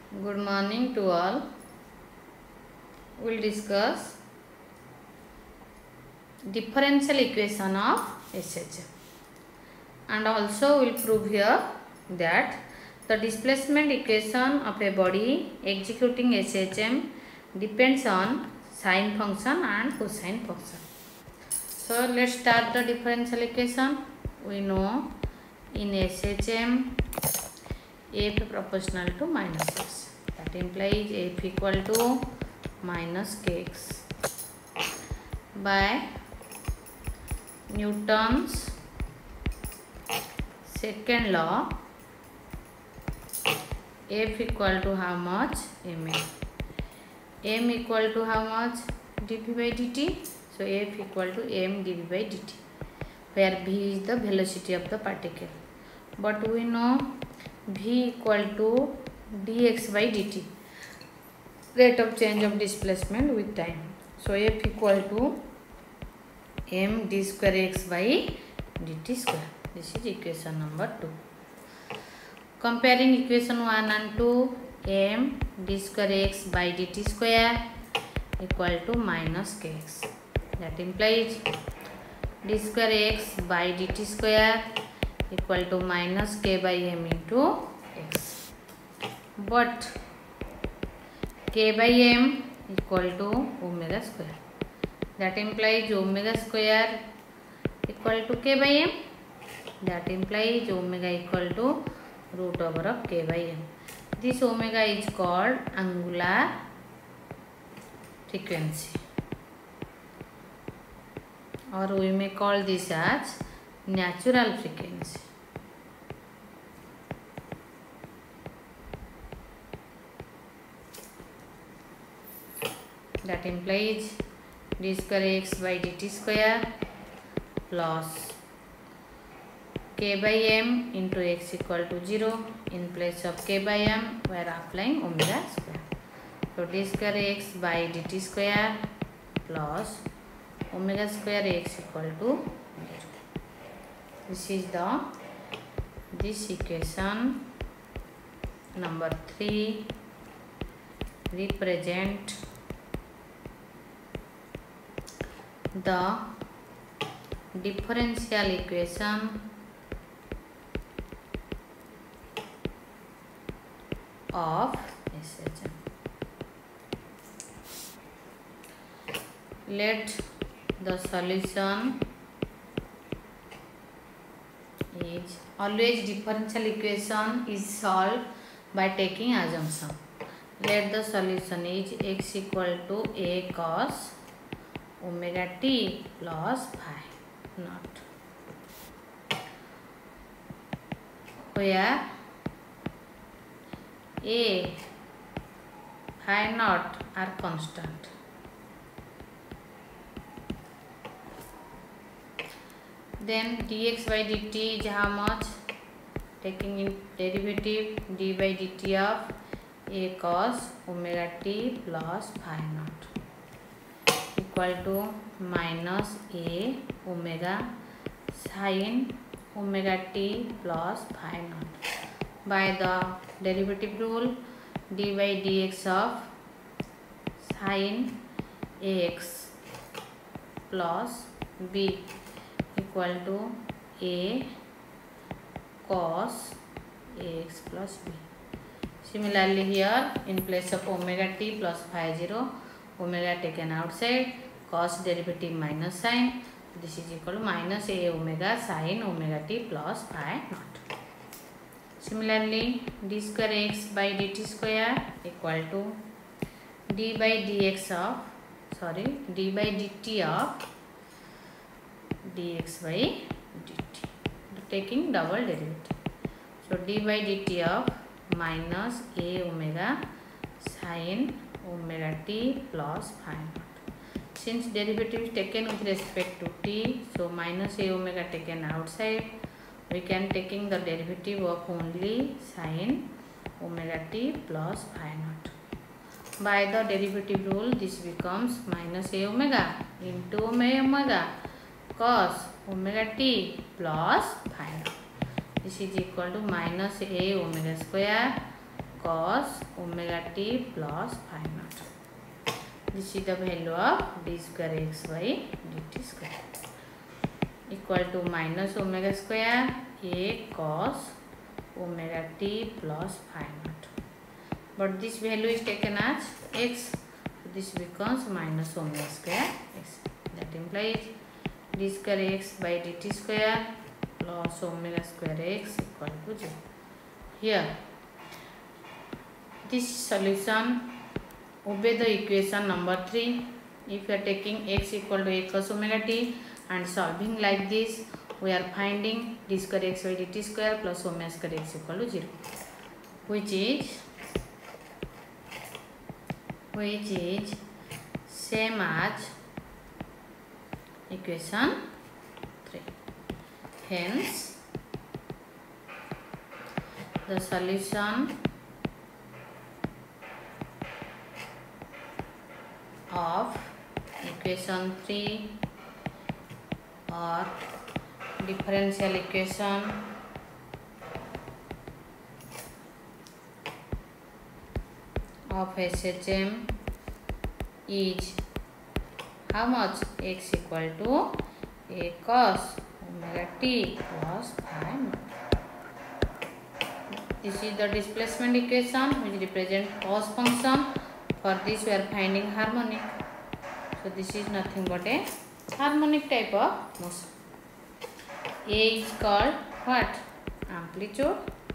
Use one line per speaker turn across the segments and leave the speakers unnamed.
Good morning to all. We will discuss differential equation of SHM, and also we will prove here that the displacement equation of a body executing SHM depends on sine function and cosine function. So let's start the differential equation. We know in SHM f proportional to minus x, that implies f equal to minus kx by Newton's second law. F equal to how much? ma. M equal to how much? dv by dt. So F equal to m dv by dt, where v is the velocity of the particle. But we know v equal to dx by dt, rate of change of displacement with time. So F equal to m d square x by dt square. This is equation number 2. Comparing equation 1 and 2, m d square x by dt square equal to minus kx. That implies d square x by dt square equal to minus k by m into x. But k by m equal to omega square. That implies omega square equal to k by m. That implies omega equal to root over of k by m. This omega is called angular frequency, or we may call this as natural frequency. That implies d square x by dt square plus k by m into x equal to 0. In place of k by m, we are applying omega square. So d square x by dt square plus omega square x equal to 0. This is this equation number 3 represent the differential equation of SHM. Let the solution is always differential equation is solved by taking assumption. Let the solution is x equal to a cos omega t plus phi naught, where a phi naught are constant. Then dx by dt is how much? Taking in derivative, d by dt of a cos omega t plus phi naught equal to minus a omega sin omega t plus phi naught. By the derivative rule, d by dx of sin ax plus b equal to a cos ax plus b. Similarly here, in place of omega t plus phi 0, omega taken outside, cos derivative minus sin, this is equal to minus a omega sin omega t plus phi naught. Similarly, d square x by dt square equal to d by dx of, d by dt of dx by dt, taking double derivative. So d by dt of minus a omega sin omega t plus phi naught. Since derivative is taken with respect to t, so minus a omega taken outside, we can taking the derivative of only sin omega t plus phi naught. By the derivative rule, this becomes minus a omega into omega cos omega t plus phi naught. This is equal to minus a omega square cos omega t plus phi naught. This is the value of d square x by dt square equal to minus omega square a cos omega t plus phi naught. But this value is taken as x. So this becomes minus omega square x. That implies d square x by dt square plus omega square x equal to 0. Here, this solution obey the equation number 3. If you are taking x equal to a cos omega t and solving like this, we are finding d square x by dt square plus omega square x equal to 0, which is same as equation 3. Hence, the solution of equation 3 or differential equation of SHM is how much? X equal to a cos omega t plus phi naught. This is the displacement equation which represents cos function. For this we are finding harmonic. So this is nothing but a harmonic type of motion. A is called what? Amplitude.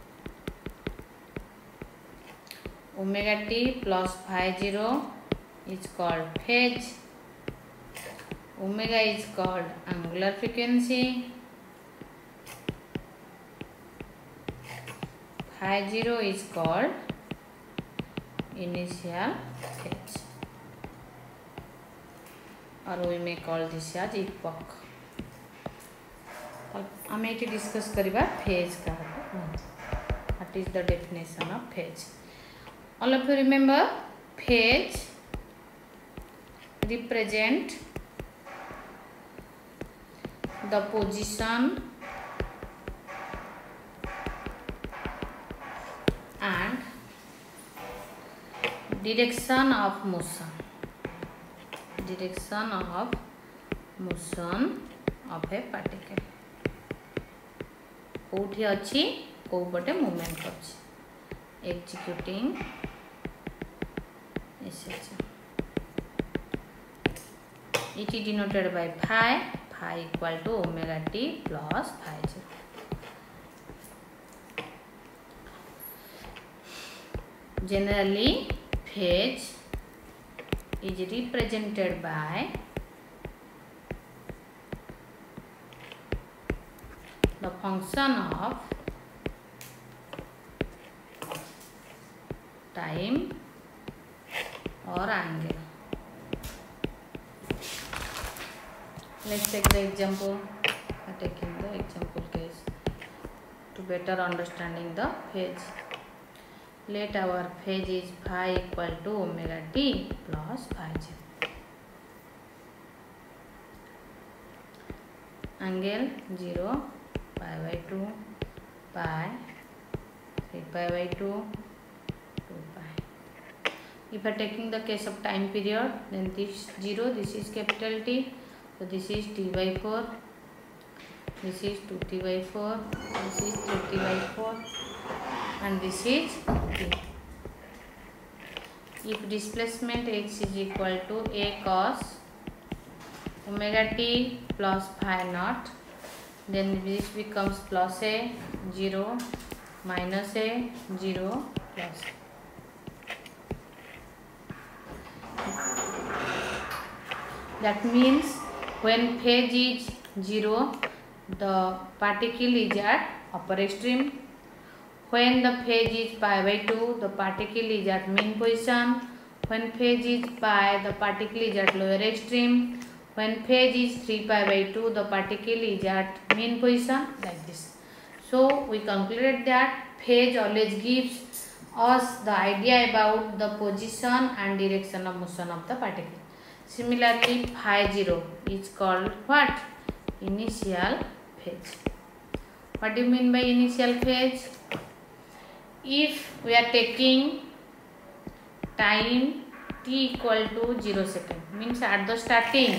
Omega t plus phi 0 is called phase. Omega is called angular frequency. Phi 0 is called initial phase, or we may call this as epoch. हम ये discuss करिबा phase का. What is the definition of phase? All of you remember, phase represent the position and direction of motion. Direction of motion of a particle. कोठी अच्छी को पटे movement करछि executing SHM. It is denoted by phi equal to omega t plus phi 0. Generally, phase is represented by the function of time or angle. Let's take the example. Taking the example case to better understanding the phase. Let our phase is phi equal to omega t plus phi 0. Angle 0, pi by 2, pi, 3 pi by 2, 2 pi. If I am taking the case of time period, then this 0, this is capital T. So this is T by 4, this is 2T by 4, this is 3T by 4, and this is T. If displacement x is equal to a cos omega t plus phi naught, then this becomes plus a 0 minus a 0 plus. That means when phase is 0, the particle is at upper extreme. When the phase is pi by 2, the particle is at mean position. When phase is pi, the particle is at lower extreme. When phase is 3 pi by 2, the particle is at mean position, like this. So we concluded that phase always gives us the idea about the position and direction of motion of the particle. Similarly, phi 0 is called what? Initial phase. What do you mean by initial phase? if we are taking time t equal to 0 second, means at the starting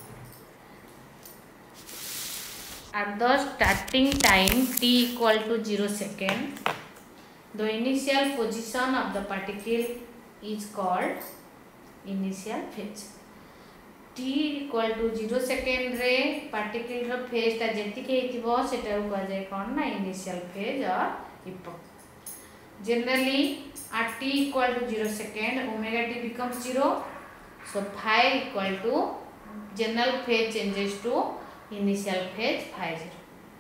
time t equal to 0 second, the initial position of the particle is called initial phase. t equal to 0 second रे particle रो phase ता जेति के हितिबो सेटा को कह जाय कोन ना initial phase or epoch. Generally at t equal to 0 second omega t becomes 0, so phi equal to general phase changes to initial phase phi 0.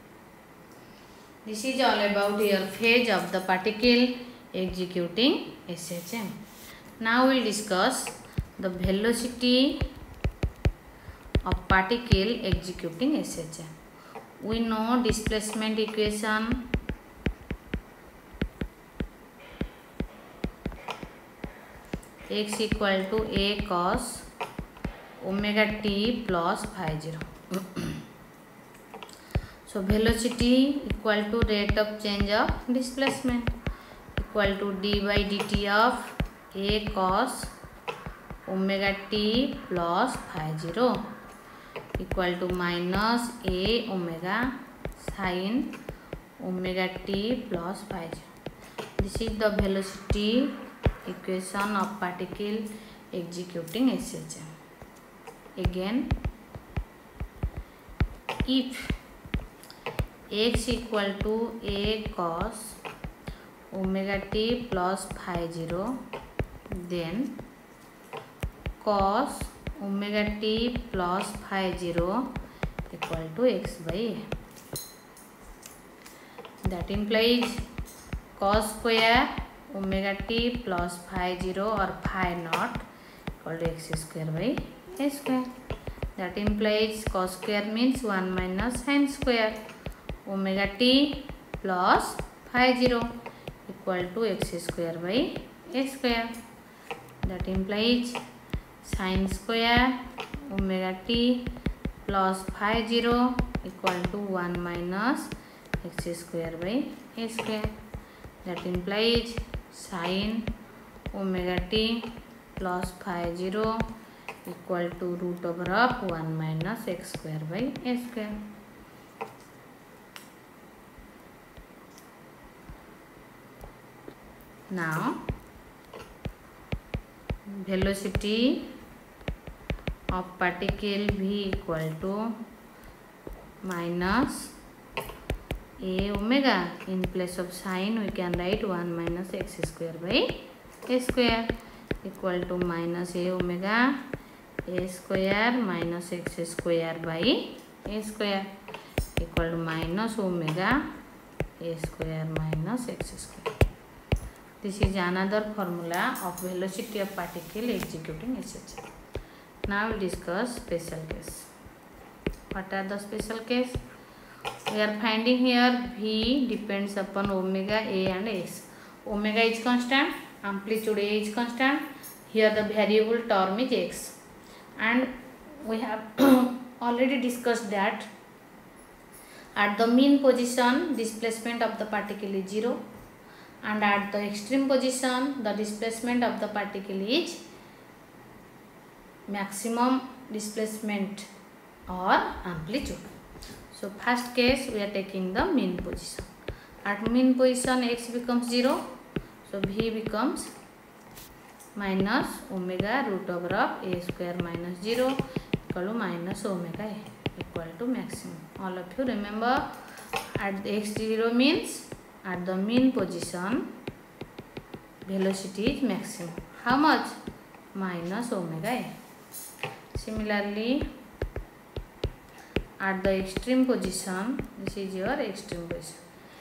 This is all about your phase of the particle executing SHM. Now we will discuss the velocity of particle executing SHM. We know displacement equation. X equal to a cos omega t plus phi 0. So velocity equal to rate of change of displacement equal to d by dt of a cos omega t plus phi 0 equal to minus a omega sin omega t plus phi 0. This is the velocity equation of particle executing SHM. Again, if x equal to a cos omega t plus phi 0, then cos omega t plus phi 0 equal to x by a. That implies cos square omega t plus phi 0 or phi naught equal to x square by a square. That implies cos square means 1 minus sin square omega t plus phi 0 equal to x square by a square. That implies sin square omega t plus phi 0 equal to 1 minus x square by a square. That implies sin omega t plus phi 0 equal to root over of 1 minus x square by a square. Now velocity of particle v equal to minus a omega. In place of sin we can write 1 minus x square by a square equal to minus a omega a square minus x square by a square equal to minus omega a square minus x square. This is another formula of velocity of particle executing SHM. Now we discuss special case. What are the special case? We are finding here v depends upon omega a and s. Omega is constant, amplitude a is constant. Here the variable term is x. And we have already discussed that at the mean position displacement of the particle is 0, and at the extreme position the displacement of the particle is maximum displacement or amplitude. So first case we are taking the mean position. At mean position x becomes 0, so v becomes minus omega root over of a square minus 0 equal to minus omega a equal to maximum. All of you remember, at the x0 means at the mean position velocity is maximum. How much? Minus omega a. Similarly, at the extreme position, this is your extreme position.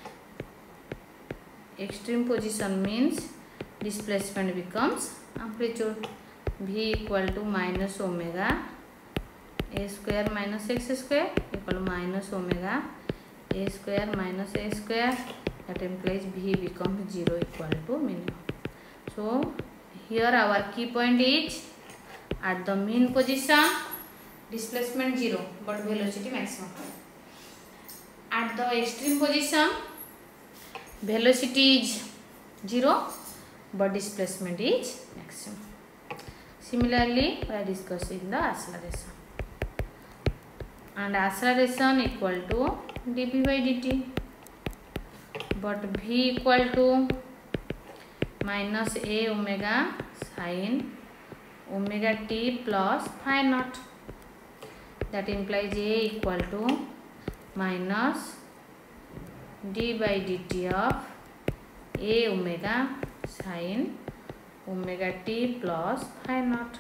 Extreme position means displacement becomes amplitude. V equal to minus omega a square minus x square equal to minus omega a square minus a square. That implies v becomes 0 equal to minimum. So here our key point is at the mean position displacement 0 but velocity maximum. At the extreme position velocity is 0, but displacement is maximum. Similarly, we are discussing the acceleration, and acceleration equal to dv by dt, but v equal to minus a omega sin omega t plus phi naught. That implies a equal to minus d by dt of a omega sin omega t plus phi naught.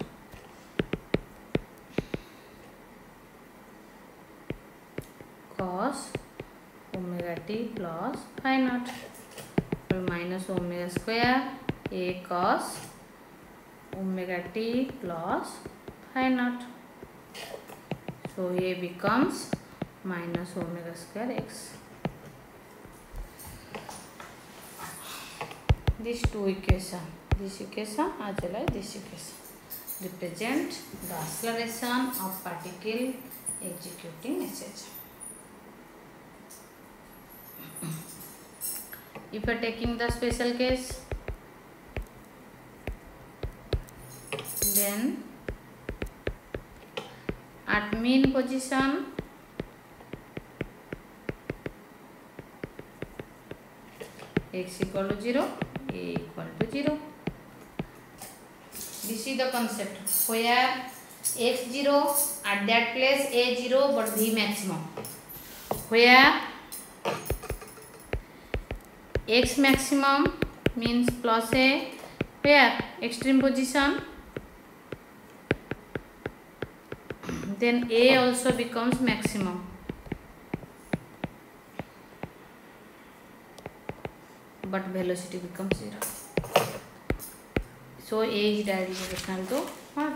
Cos omega t plus phi naught, minus omega square a cos omega t plus phi naught. So a becomes minus omega square x. These two equations, this equation as well as this equation, represent the acceleration of particle executing SH. If you are taking the special case, then at mean position x equal to 0, a equal to 0. This is the concept where x0 at that place a0 but v maximum, where x maximum means plus a, where extreme position, then a also becomes maximum, but velocity becomes 0. So a is directly proportional to what?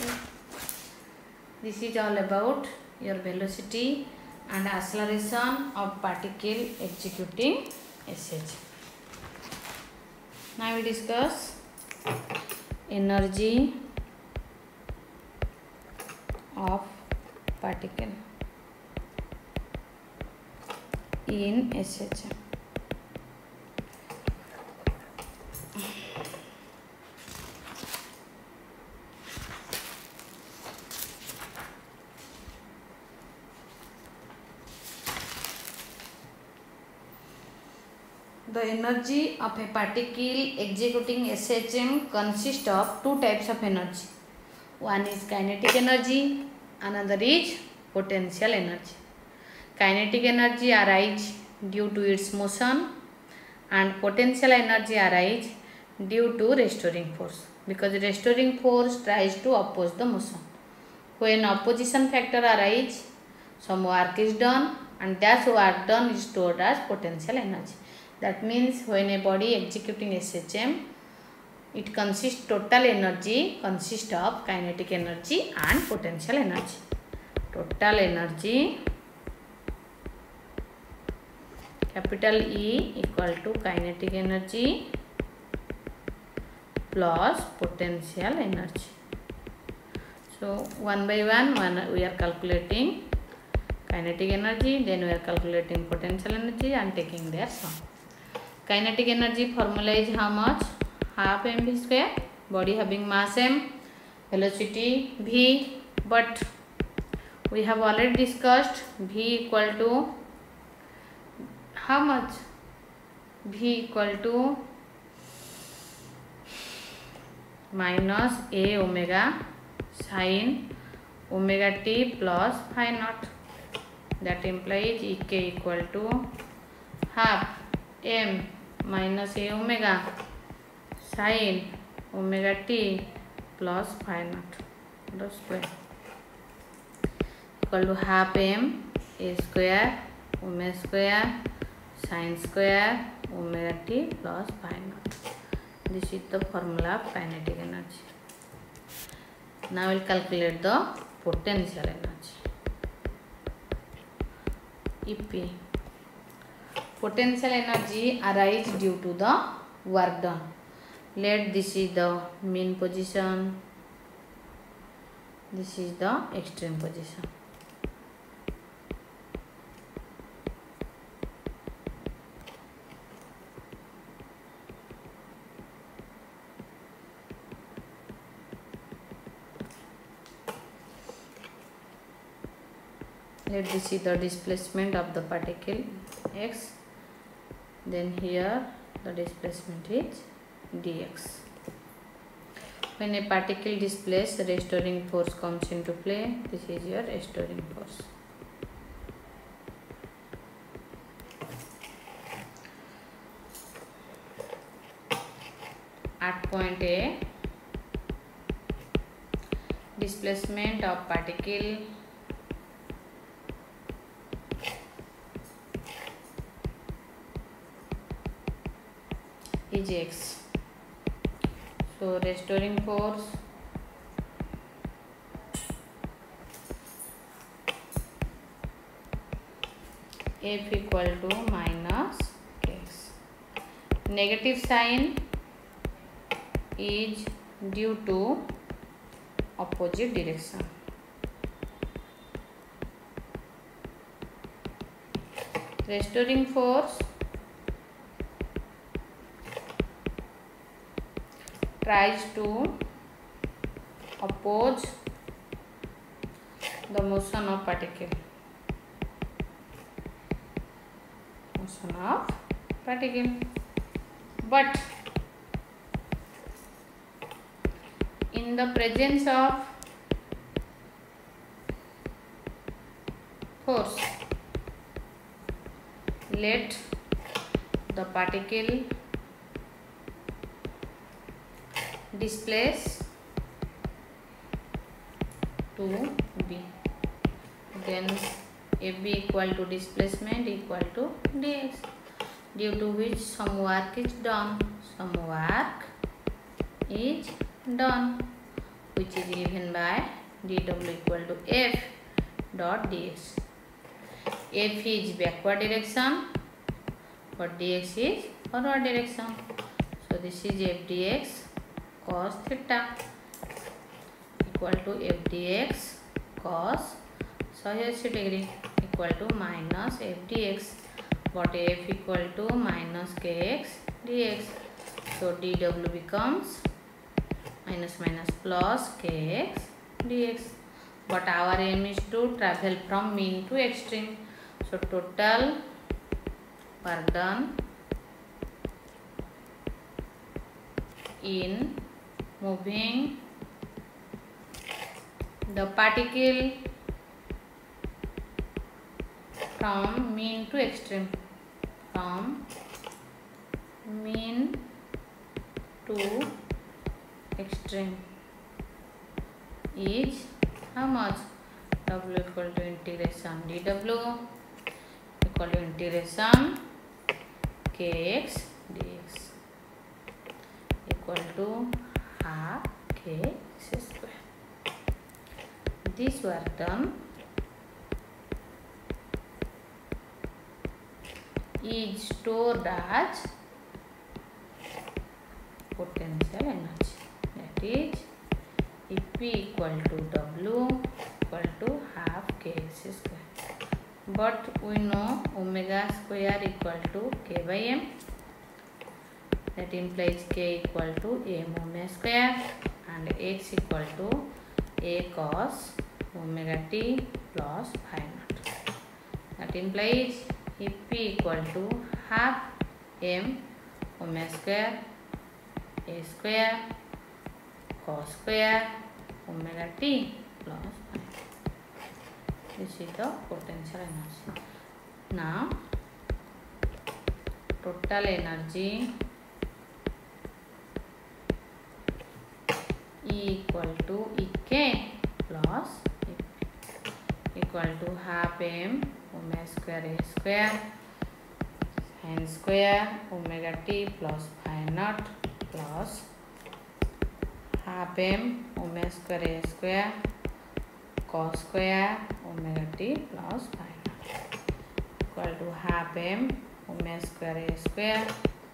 This is all about your velocity and acceleration of particle executing SH. Now we discuss energy of particle in SH. The energy of a particle executing SHM consists of two types of energy. One is kinetic energy, another is potential energy. Kinetic energy arises due to its motion, and potential energy arises due to restoring force, because restoring force tries to oppose the motion. When opposition factor arises, some work is done, and that work done is stored as potential energy. That means when a body executing SHM, it consists total energy consists of kinetic energy and potential energy. Total energy capital E equal to kinetic energy plus potential energy. So one by one we are calculating kinetic energy, then we are calculating potential energy and taking their sum. Kinetic energy formula is how much? Half mv square, body having mass m, velocity v, but we have already discussed v equal to how much? V equal to minus a omega sin omega t plus phi naught. That implies Ek equal to half m minus a omega sin omega t plus phi naught the square equal to half m a square omega square sin square omega t plus phi naught. This is the formula of kinetic energy. Now we will calculate the potential energy. EP. Potential energy arises due to the work done. Let this is the mean position, this is the extreme position. let this is the displacement of the particle x, then here the displacement is dx. When a particle displaces, restoring force comes into play. This is your restoring force. At point A, displacement of particle is x. So restoring force F equal to minus kx. Negative sign is due to opposite direction. Restoring force tries to oppose the motion of particle. But in the presence of force, let the particle displace to B, then FB equal to displacement equal to dx, due to which some work is done. Which is given by dw equal to F dot dx. F is backward direction, but dx is forward direction. So this is F dx cos theta equal to F dx cos 180 degree equal to minus F dx, but F equal to minus kx dx. So dw becomes minus plus kx dx. But our aim is to travel from mean to extreme. So total work done in moving the particle from mean to extreme, is how much? W equal to integration dw equal to integration kx dx equal to half kx square. This work done is stored as potential energy, that is P equal to W equal to half kx square. But we know omega square equal to k by m, that implies k equal to m omega square and x equal to a cos omega t plus phi naught. That implies if P equal to half m omega square a square cos square omega t plus phi. This is the potential energy. Now total energy E equal to Ek plus EP equal to half m omega square a square sin square omega t plus phi naught plus half m omega square a square cos square omega t plus phi naught equal to half m omega square a square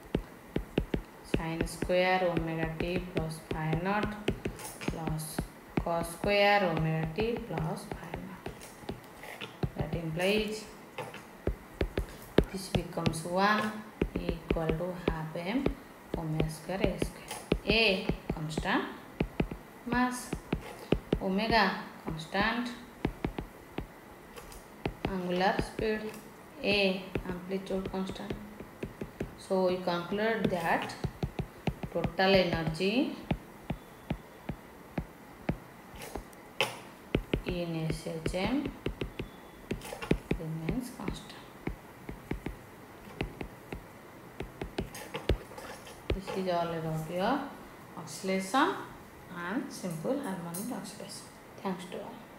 sin square omega t plus phi naught plus cos square omega t plus phi naught. That implies this becomes 1 equal to half m omega square a square. A constant mass, omega constant angular speed, A amplitude constant. So we conclude that total energy in SHM remains constant. This is all about your oscillation and simple harmonic oscillation. Thanks to all.